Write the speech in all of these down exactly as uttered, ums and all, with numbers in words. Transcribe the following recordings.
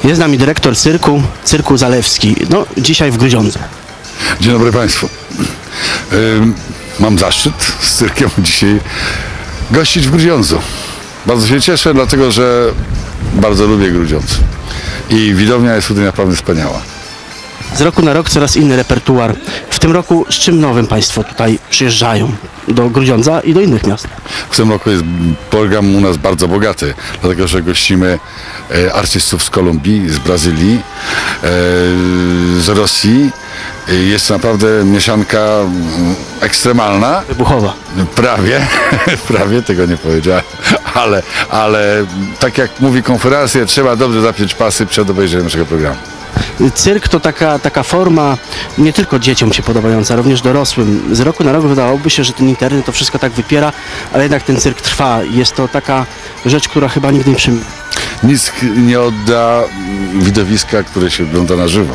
Jest z nami dyrektor cyrku, Cyrku Zalewski. No, dzisiaj w Grudziądzu. Dzień dobry Państwu. Ym, mam zaszczyt z cyrkiem dzisiaj gościć w Grudziądzu. Bardzo się cieszę, dlatego że bardzo lubię Grudziądz. I widownia jest tutaj naprawdę wspaniała. Z roku na rok coraz inny repertuar. W tym roku z czym nowym Państwo tutaj przyjeżdżają do Grudziądza i do innych miast? W tym roku jest program u nas bardzo bogaty, dlatego że gościmy e, artystów z Kolumbii, z Brazylii, e, z Rosji. E, jest naprawdę mieszanka mm, ekstremalna. Wybuchowa. Prawie, prawie tego nie powiedziałem, ale, ale tak jak mówi konferencja, trzeba dobrze zapiąć pasy przed obejrzeniem naszego programu. Cyrk to taka, taka forma nie tylko dzieciom się podobająca, również dorosłym. Z roku na rok wydawałoby się, że ten internet to wszystko tak wypiera, ale jednak ten cyrk trwa. Jest to taka rzecz, która chyba nigdy nie przyjmie. Nic nie odda widowiska, które się ogląda na żywo.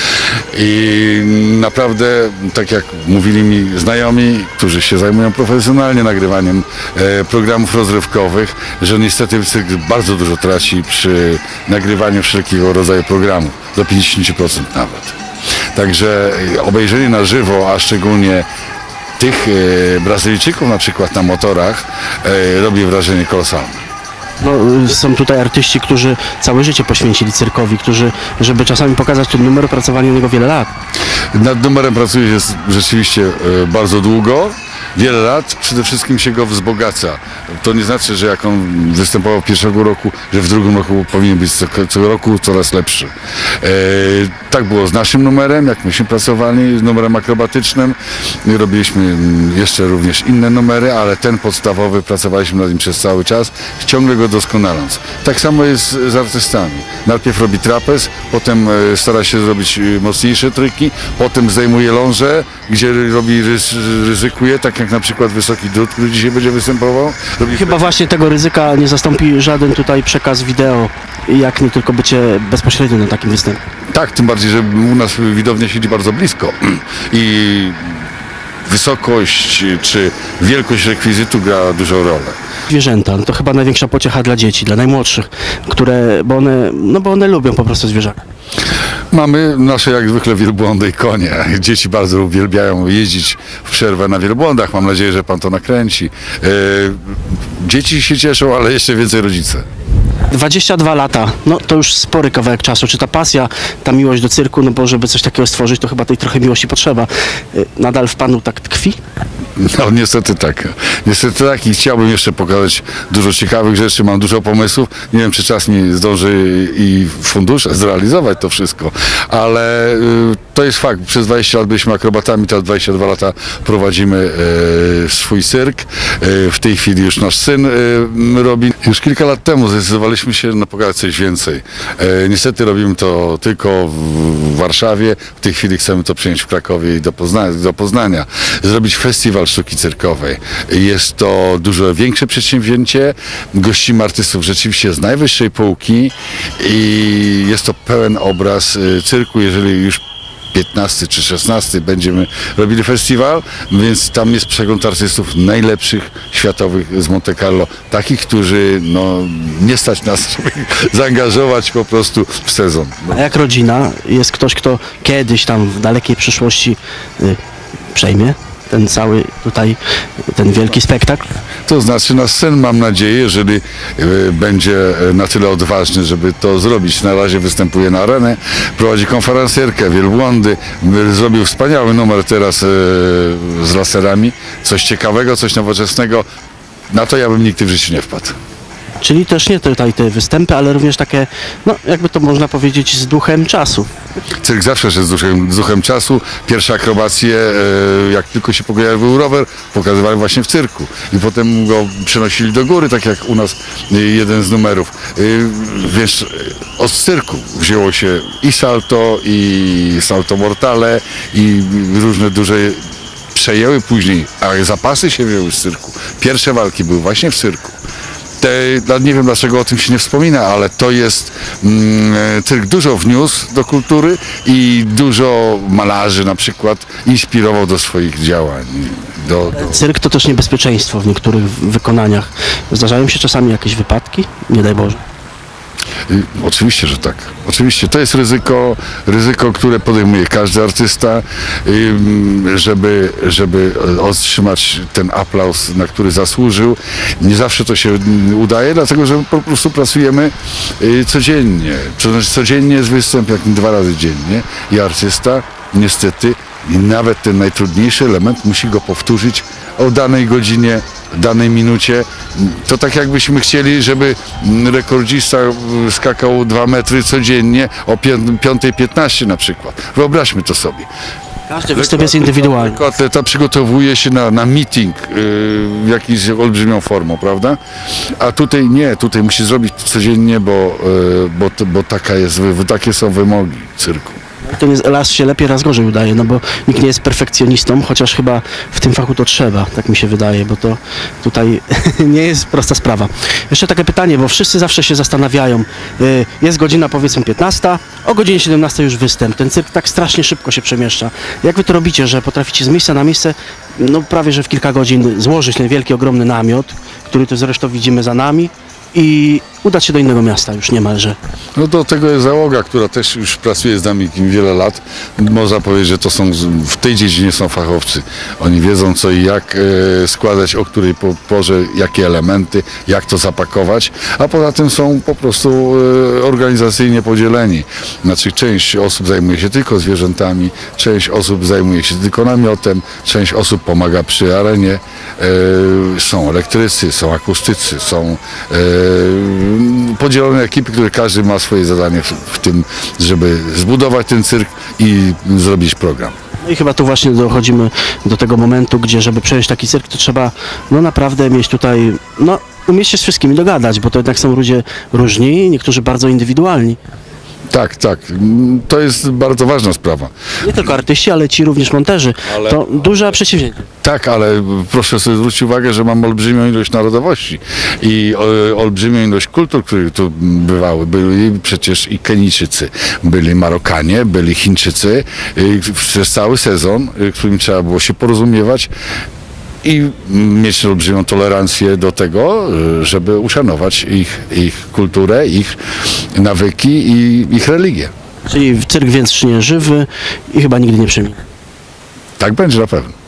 I naprawdę, tak jak mówili mi znajomi, którzy się zajmują profesjonalnie nagrywaniem e, programów rozrywkowych, że niestety cyrk bardzo dużo traci przy nagrywaniu wszelkiego rodzaju programów, do pięćdziesiąt procent nawet. Także obejrzenie na żywo, a szczególnie tych e, Brazylijczyków na przykład na motorach, e, robi wrażenie kolosalne. No, są tutaj artyści, którzy całe życie poświęcili cyrkowi, którzy, żeby czasami pokazać ten numer, pracowali na niego wiele lat. Nad numerem pracuje się rzeczywiście e, bardzo długo, wiele lat, przede wszystkim się go wzbogaca. To nie znaczy, że jak on występował w pierwszego roku, że w drugim roku powinien być co, co roku coraz lepszy. E, tak było z naszym numerem, jak myśmy pracowali, z numerem akrobatycznym. Robiliśmy jeszcze również inne numery, ale ten podstawowy pracowaliśmy nad nim przez cały czas, ciągle go doskonaląc. Tak samo jest z artystami. Najpierw robi trapez, potem e, stara się zrobić mocniejsze triki, potem zdejmuje lążę, gdzie robi, ryz, ryzykuje, tak jak na przykład Wysoki Drut, który dzisiaj będzie występował. Robi Chyba właśnie tego ryzyka nie zastąpi żaden tutaj przekaz wideo, jak nie tylko bycie bezpośrednio na takim występie. Tak, tym bardziej, że u nas widownia siedzi bardzo blisko i wysokość czy wielkość rekwizytu gra dużą rolę. Zwierzęta, no to chyba największa pociecha dla dzieci, dla najmłodszych, które, bo one, no bo one lubią po prostu zwierzęta. Mamy nasze jak zwykle wielbłądy i konie. Dzieci bardzo uwielbiają jeździć w przerwę na wielbłądach. Mam nadzieję, że pan to nakręci. E, dzieci się cieszą, ale jeszcze więcej rodzice. dwadzieścia dwa lata, no to już spory kawałek czasu. Czy ta pasja, ta miłość do cyrku, no bo żeby coś takiego stworzyć, to chyba tej trochę miłości potrzeba. Y, Nadal w panu tak tkwi? No niestety tak. Niestety tak i chciałbym jeszcze pokazać dużo ciekawych rzeczy, mam dużo pomysłów. Nie wiem, czy czas mi zdąży i fundusze zrealizować to wszystko, ale y, to jest fakt. Przez dwadzieścia lat byliśmy akrobatami, teraz dwadzieścia dwa lata prowadzimy y, swój cyrk. Y, w tej chwili już nasz syn y, robi. Już kilka lat temu zdecydowaliśmy się na pokazać coś więcej. Y, niestety robimy to tylko w Warszawie. W tej chwili chcemy to przyjąć w Krakowie i do Poznania. Do Poznania. Zrobić festiwal sztuki cyrkowej. Jest to dużo większe przedsięwzięcie. Gościmy artystów rzeczywiście z najwyższej półki i jest to pełen obraz cyrku. Jeżeli już piętnasty czy szesnasty będziemy robili festiwal, więc tam jest przegląd artystów najlepszych światowych z Monte Carlo. Takich, którzy no, nie stać nas, żeby zaangażować po prostu w sezon. A jak rodzina? Jest ktoś, kto kiedyś tam w dalekiej przyszłości y, przejmie ten cały tutaj, ten wielki spektakl? To znaczy nasz syn, mam nadzieję, jeżeli y, będzie na tyle odważny, żeby to zrobić. Na razie występuje na arenę, prowadzi konferencjerkę, wielbłądy, y, zrobił wspaniały numer teraz y, z laserami, coś ciekawego, coś nowoczesnego. Na to ja bym nigdy w życiu nie wpadł. Czyli też nie tutaj te występy, ale również takie, no jakby to można powiedzieć, z duchem czasu. Cyrk zawsze jest z duchem, z duchem czasu. Pierwsze akrobacje, e, jak tylko się pojawił rower, pokazywali właśnie w cyrku. I potem go przenosili do góry, tak jak u nas e, jeden z numerów. E, wiesz, od cyrku wzięło się i salto, i salto mortale, i różne duże przejęły później, a zapasy się wzięły z cyrku. Pierwsze walki były właśnie w cyrku. Te, nie wiem dlaczego o tym się nie wspomina, ale to jest mm, cyrk dużo wniósł do kultury i dużo malarzy na przykład inspirował do swoich działań. Do, do... Cyrk to też niebezpieczeństwo w niektórych wykonaniach. Zdarzają się czasami jakieś wypadki? Nie daj Boże. Y, Oczywiście, że tak. Oczywiście, to jest ryzyko, ryzyko, które podejmuje każdy artysta, y, żeby, żeby otrzymać ten aplauz, na który zasłużył. Nie zawsze to się udaje, dlatego że po prostu pracujemy y, codziennie. To znaczy codziennie jest występ, jak nie dwa razy dziennie i artysta niestety nawet ten najtrudniejszy element musi go powtórzyć o danej godzinie, danej minucie. To tak jakbyśmy chcieli, żeby rekordzista skakał dwa metry codziennie o piąta piętnaście na przykład. Wyobraźmy to sobie. Każdy występ jest indywidualny. Atleta przygotowuje się na, na meeting yy, jakąś olbrzymią formą, prawda? A tutaj nie, tutaj musi zrobić codziennie, bo, yy, bo, to- bo taka jest, wy- takie są wymogi cyrku. Ten jest, raz się lepiej, raz gorzej udaje, no bo nikt nie jest perfekcjonistą, chociaż chyba w tym fachu to trzeba, tak mi się wydaje, bo to tutaj nie jest prosta sprawa. Jeszcze takie pytanie, bo wszyscy zawsze się zastanawiają, y, jest godzina powiedzmy piętnasta, o godzinie siedemnastej już występ, ten cyrk tak strasznie szybko się przemieszcza. Jak wy to robicie, że potraficie z miejsca na miejsce, no prawie że w kilka godzin złożyć ten wielki, ogromny namiot, który tu zresztą widzimy za nami i udać się do innego miasta już niemalże. No do tego jest załoga, która też już pracuje z nami wiele lat. Można powiedzieć, że to są, z- w tej dziedzinie są fachowcy. Oni wiedzą co i jak e, składać, o której po- porze, jakie elementy, jak to zapakować, a poza tym są po prostu e, organizacyjnie podzieleni. Znaczy część osób zajmuje się tylko zwierzętami, część osób zajmuje się tylko namiotem, część osób pomaga przy arenie. E, są elektrycy, są akustycy, są e, podzielone ekipy, które każdy ma swoje zadanie w, w tym, żeby zbudować ten cyrk i zrobić program. No i chyba tu właśnie dochodzimy do tego momentu, gdzie żeby przejąć taki cyrk, to trzeba no naprawdę mieć tutaj, no umieć się z wszystkimi dogadać, bo to jednak są ludzie różni, niektórzy bardzo indywidualni. Tak, tak. Mm, To jest bardzo ważna sprawa. Nie tylko artyści, ale ci również monterzy. Ale- To duże przedsięwzięcie. Tak, ale proszę sobie zwrócić uwagę, że mam olbrzymią ilość narodowości i e, olbrzymią ilość kultur, które tu bywały. Byli przecież i Kenijczycy, byli Marokanie, byli Chińczycy. y, Przez cały sezon, y, którym trzeba było się porozumiewać i mieć olbrzymią tolerancję do tego, y, żeby uszanować ich, ich kulturę, ich nawyki i ich religię. Czyli cyrk wietrznie żywy i chyba nigdy nie przeminie. Tak będzie na pewno.